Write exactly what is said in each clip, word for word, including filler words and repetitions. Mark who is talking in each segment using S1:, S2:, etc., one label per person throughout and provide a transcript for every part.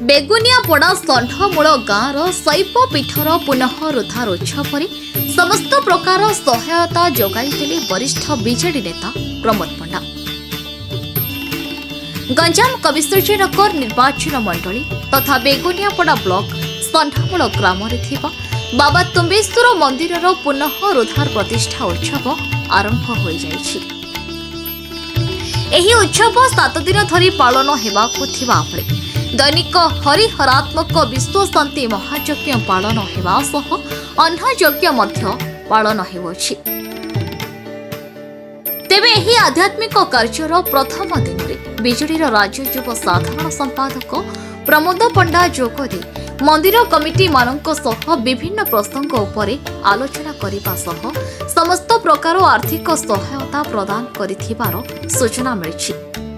S1: बेगुनियापड़ा षंढमूल गाँवर शैव पीठर पुनरुद्धार उत्सव समस्त प्रकार सहायता जोगाई वरिष्ठ बीजेडी नेता प्रमोद पंडा। गंजाम कविश्वरनगर निर्वाचन मंडली तथा बेगुनियापड़ा ब्लॉक षंढमूल ग्राम बाबा तुम्बेश्वर मंदिर पुनरुद्धार प्रतिष्ठा उत्सव आरंभ हो जाइछि। एही उत्सव सात दिन धरी पालन हेबाकु थिबा बेले दैनिक हरिहरात्मक विश्व शांति महायज्ञ पालन हेबा सह अन्नयज्ञ मध्य पालन हेउछि। तेबे एही आध्यात्मिक कार्यर प्रथम दिन में बीजेडी राज्य युव साधारण संपादक प्रमोद पंडा जोगदे मंदिर कमिटी मानक सह विभिन्न प्रसंग उपरे आलोचना करिबा सह समस्त प्रकार आर्थिक सहायता प्रदान करिथिबार सूचना मिलिछि।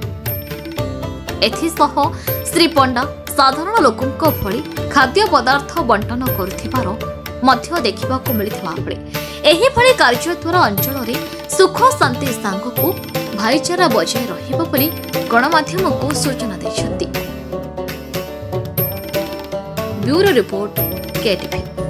S1: एथिसह श्री पंडा साधारण लोकंक भली खाद्य पदार्थ बंटन करुथिबार मध्य देखिबाकू मिलिथिबा बेले एही भली कार्य द्वारा अंचल रे सुख शांति सांगको भाईचारा बजाय रहिबो बोली गणमाध्यम को सूचना दैछन्ति। Bureau report KTV.